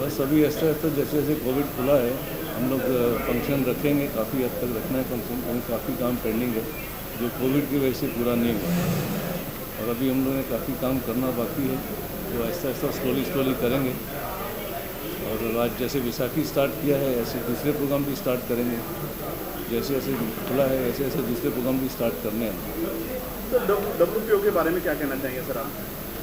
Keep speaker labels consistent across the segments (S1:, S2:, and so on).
S1: बस अभी ऐसा जैसे जैसे कोविड खुला है हम लोग फंक्शन रखेंगे, काफ़ी हद तक रखना है फंक्शन, क्योंकि काफ़ी काम पेंडिंग है जो कोविड की वजह से पूरा नहीं हुआ। और अभी हम लोगों ने काफ़ी काम करना बाकी है, तो ऐसा ऐसा स्लोली करेंगे। और आज जैसे विसाखी स्टार्ट किया है, ऐसे दूसरे प्रोग्राम भी स्टार्ट करेंगे। जैसे जैसे खुला है ऐसे ऐसे दूसरे प्रोग्राम भी स्टार्ट करने हैं।
S2: तो WPO के बारे में क्या कहना चाहेंगे सर आप?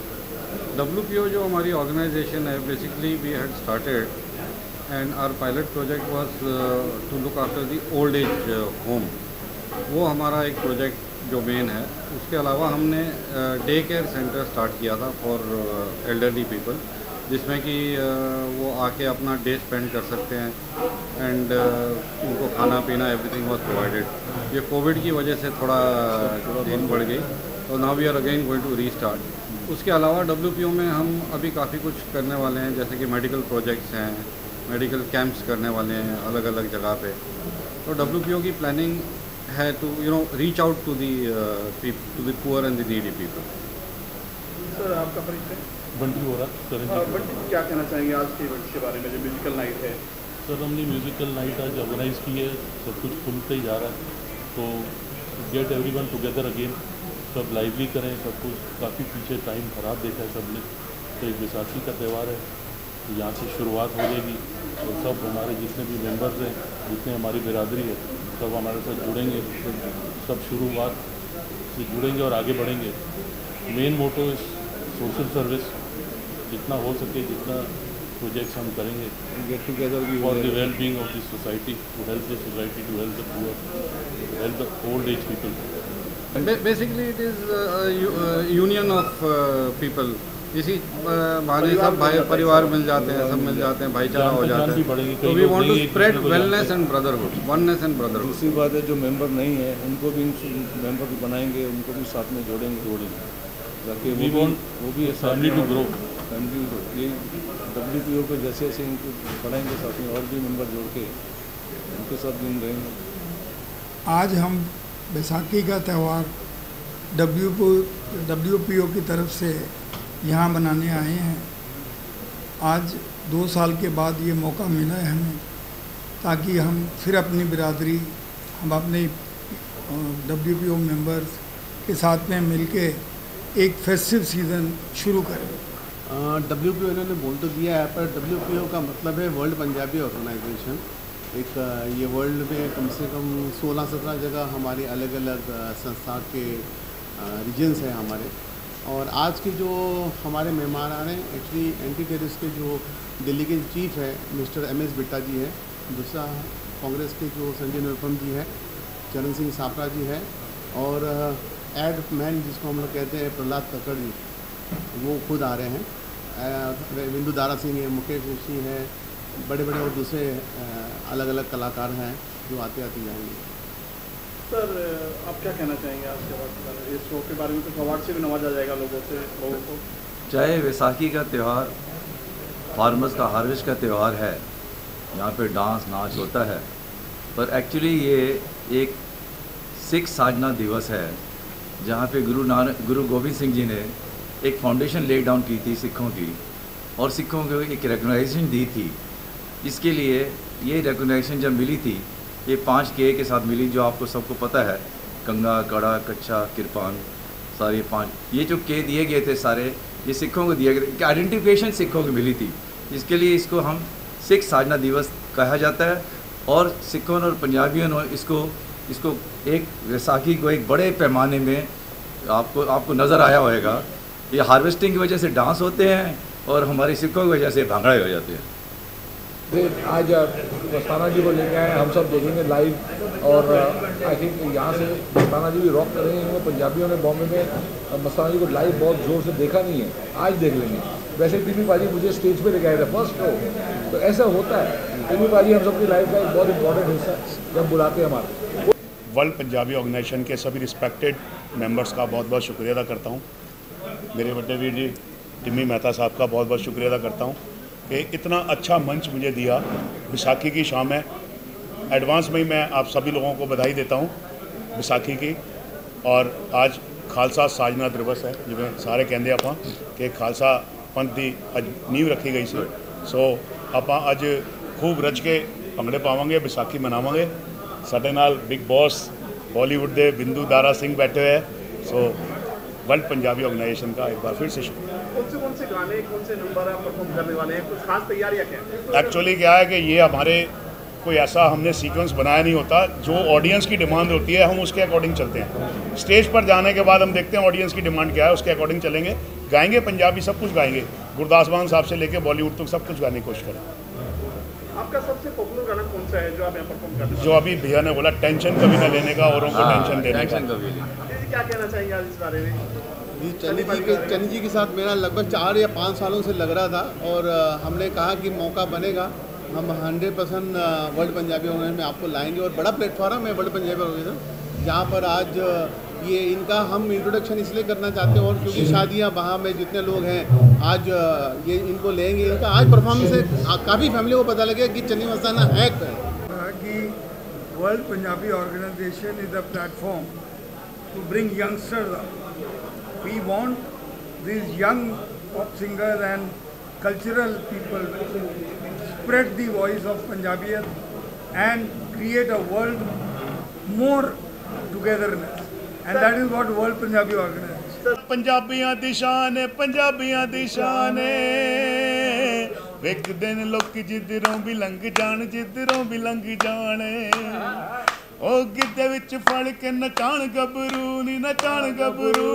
S3: WPO जो हमारी ऑर्गेनाइजेशन है, basically we had started and our pilot project was to look after the old age home. वो हमारा एक प्रोजेक्ट जो मेन है। उसके अलावा हमने डे केयर सेंटर स्टार्ट किया था फॉर एल्डरली पीपल, जिसमें कि वो आके अपना डे स्पेंड कर सकते हैं एंड उनको खाना पीना एवरीथिंग वाज प्रोवाइडेड। ये कोविड की वजह से थोड़ा दिन बढ़ गई, तो now we are again going to restart. उसके अलावा WPO में हम अभी काफ़ी कुछ करने वाले हैं, जैसे कि मेडिकल प्रोजेक्ट्स हैं, मेडिकल कैंप्स करने वाले हैं अलग अलग जगह पे। तो WPO की प्लानिंग है to reach out to the poor and the needy people.
S2: Sir आपका परिचय?
S4: बंटी हो रहा।
S2: बंटी क्या कहना चाहेंगे आज के इवेंट के बारे में जो म्यूजिकल नाइट है?
S4: सर हमने म्यूज़िकल नाइट आज ऑर्गेनाइज़ की है, सब कुछ खुलते ही जा रहा है, तो गेट एवरीवन टुगेदर अगेन, सब लाइवली करें सब कुछ। काफ़ी पीछे टाइम ख़राब देखा है सबने, तो एक बैसाखी का त्यौहार है, तो यहाँ से शुरुआत हो जाएगी। तो सब हमारे जितने भी मेंबर्स हैं, जितने हमारी बिरादरी है, सब हमारे साथ जुड़ेंगे, सब शुरुआत से जुड़ेंगे और आगे बढ़ेंगे। मेन मोटो इस सोशल सर्विस, जितना हो सके जितना प्रोजेक्ट्स हम करेंगे,
S1: गेट टुगेदर भी
S4: for the well being of the society, to help the society, to help the poor, to help the old age people.
S3: Basically it is union of people. इसी बहाने सब भाई परिवार मिल जाते हैं, सब मिल जाते हैं, भाईचारा हो जाता है। तो we want to spread wellness and brotherhood, oneness and brotherhood.
S1: दूसरी बात है जो मेंबर नहीं है उनको भी मेंबर बनाएंगे, उनको भी साथ में जोड़ेंगे ताकि वो भी
S4: फैमिली टू ग्रो।
S1: ये WPO को जैसे जैसे इनको बढ़ाएंगे, साथ में और भी मेंबर जोड़ के उनके साथ भी हम रहेंगे।
S5: आज हम बैसाखी का त्यौहार WPO की तरफ से यहाँ मनाने आए हैं। आज 2 साल के बाद ये मौका मिला है हमें, ताकि हम फिर अपनी बिरादरी, हम अपने WPO मेंबर्स के साथ में मिलके एक फेस्टिव सीज़न शुरू करें।
S6: WPO इन्होंने बोल तो दिया है, पर WPO का मतलब है वर्ल्ड पंजाबी ऑर्गेनाइजेशन। एक ये वर्ल्ड में कम से कम 16-17 जगह हमारी अलग अलग संस्था के रीजन्स हैं हमारे। और आज के जो हमारे मेहमान आ रहे हैं, एक्चुअली एंटी टेररिस्ट के जो दिल्ली के चीफ है मिस्टर MS बिट्टा जी है, दूसरा कांग्रेस के जो संजय निरुपम जी है, चरण सिंह सापरा जी है, और एड मैन जिसको हम लोग कहते हैं प्रहलाद कक्कड़ जी, वो खुद आ रहे हैं। बिंदु दारा सिंह है, मुकेश ऋषि है, बड़े बड़े और दूसरे अलग अलग कलाकार हैं जो आते आते जाएंगे।
S2: सर आप क्या कहना चाहेंगे आज के बाद इस शो के बारे में? कुछ अवार्ड से भी नवाजा जाएगा लोगों को।
S7: चाहे वैसाखी का त्यौहार, फार्मर्स का हार्वेस्ट का त्यौहार है, यहाँ पे डांस नाच होता है, पर एक्चुअली ये एक सिख साधना दिवस है, जहाँ पे गुरु गोविंद सिंह जी ने एक फाउंडेशन ले डाउन की थी सिखों की, और सिखों को एक रिकग्नाइजेशन दी थी। इसके लिए ये रिकग्नाइजेशन जब मिली थी, ये 5 K के साथ मिली, जो आपको सबको पता है, कंगा, कड़ा, कच्छा, किरपान, सारे 5 ये जो K दिए गए थे सारे, ये सिखों को दिए गए थे। आइडेंटिफिकेशन सिखों को मिली थी, इसके लिए इसको हम सिख साधना दिवस कहा जाता है। और सिखों और पंजाबियों ने इसको एक वैसाखी को एक बड़े पैमाने में आपको नज़र आया होगा। ये हार्वेस्टिंग की वजह से डांस होते हैं और हमारी सिखों की वजह से भांगड़े हो जाते हैं।
S8: आज मस्ताना जी को लेके आए, हम सब देखेंगे लाइव, और आई थिंक यहाँ से मस्ताना जी भी रॉक करेंगे, क्योंकि पंजाबियों ने बॉम्बे में मस्ताना जी को लाइव बहुत जोर से देखा नहीं है, आज देख लेंगे। वैसे टीवी पाजी मुझे स्टेज पे लेके आए थे फर्स्ट शो, तो ऐसा होता है। टीवी पाजी हम सबकी लाइफ का एक बहुत इंपॉर्टेंट हिस्सा जब बुलाते हैं हमारे।
S9: वर्ल्ड पंजाबी ऑर्गेनाइजेशन के सभी रिस्पेक्टेड मेंबर्स का बहुत बहुत शुक्रिया अदा करता हूँ। मेरे बड़े वीर जी टिम्मी मेहता साहब का बहुत बहुत शुक्रिया अदा करता हूँ कि इतना अच्छा मंच मुझे दिया। बैसाखी की शाम है, एडवांस में ही मैं आप सभी लोगों को बधाई देता हूँ बैसाखी की। और आज खालसा साजना दिवस है, जिमें सारे कहते आप कि खालसा पंथ की अज नींव रखी गई सी। सो ਆਪਾਂ ਅੱਜ खूब रज के ਭੰਗੜੇ ਪਾਵਾਂਗੇ, ਵਿਸਾਖੀ ਮਨਾਵਾਂਗੇ। ਸਾਡੇ ਨਾਲ बिग बॉस बॉलीवुड ਦੇ बिंदु दारा सिंह बैठे हुए हैं। सो वर्ल्ड पंजाबी ऑर्गेनाइजेशन का एक बार फिर से शुक्रिया।
S2: कौन से गाने, कौन से नंबर आप परफॉर्म करने वाले हैं, कुछ खास तैयारियां क्या हैं?
S9: एक्चुअली क्या है कि ये हमारे कोई ऐसा हमने सीक्वेंस बनाया नहीं होता, जो ऑडियंस की डिमांड होती है हम उसके अकॉर्डिंग चलते हैं। स्टेज पर जाने के बाद हम देखते हैं ऑडियंस की डिमांड क्या है, उसके अकॉर्डिंग चलेंगे। गाएंगे पंजाबी, सब कुछ गाएंगे, गुरदास मान साहब से लेके बॉलीवुड तक सब कुछ गाने की कोशिश करें।
S2: आपका सबसे पॉपुलर गाना कौन सा है जो आप यहाँ परफॉर्म करते हैं?
S9: जो अभी भैया ने बोला, टेंशन कभी ना लेने का, औरों को टेंशन देने का।
S2: क्या कहना चाहेंगे आज इस बारे में?
S6: जी, चन्नी जी के साथ मेरा लगभग 4 या 5 सालों से लग रहा था और हमने कहा कि मौका बनेगा, हम 100% वर्ल्ड पंजाबी ऑर्गेनाइजेशन में आपको लाएंगे। और बड़ा प्लेटफॉर्म है वर्ल्ड पंजाबी ऑर्गेनाइजेशन, जहाँ पर आज ये इनका हम इंट्रोडक्शन इसलिए करना चाहते हैं और क्योंकि शादियाँ वहाँ में जितने लोग हैं आज ये इनको लेंगे। इनका आज परफॉर्मेंस से काफ़ी फैमिली को पता लगे कि चन्नी मस्ताना है
S5: कि World Punjabi Organization is a platform to bring youngsters up. We want these young pop singers and cultural people to spread the voice of Punjabiyat and create a world more togetherness, and that is what World Punjabi Organization.
S9: पंजाबियां दी शान, पंजाबियां दी शान, एक दिन लोग जिधरों भी लंघ जान, जिधरों भी लंघ जान, ओ गिद्धे विच फड़ के नचाण गबरू नी, नचाण गबरू।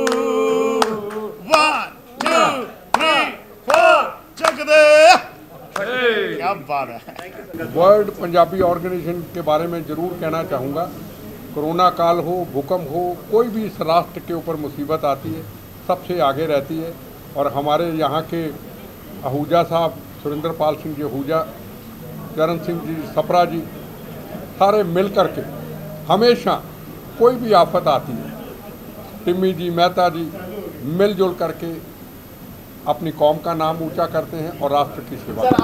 S9: 1 2 3 4 चक दे। क्या बात है।
S8: वर्ल्ड पंजाबी ऑर्गेनाइजेशन के बारे में ज़रूर कहना चाहूँगा, कोरोना काल हो, भूकंप हो, कोई भी इस राष्ट्र के ऊपर मुसीबत आती है सबसे आगे रहती है। और हमारे यहाँ के आहूजा साहब, सुरेंद्र पाल सिंह जी आहूजा, चरण सिंह जी सपरा जी, सारे मिल कर के हमेशा कोई भी आफत आती है, टिम्मी जी, मेहता जी मिलजुल करके अपनी कौम का नाम ऊंचा करते हैं और राष्ट्र की सेवा।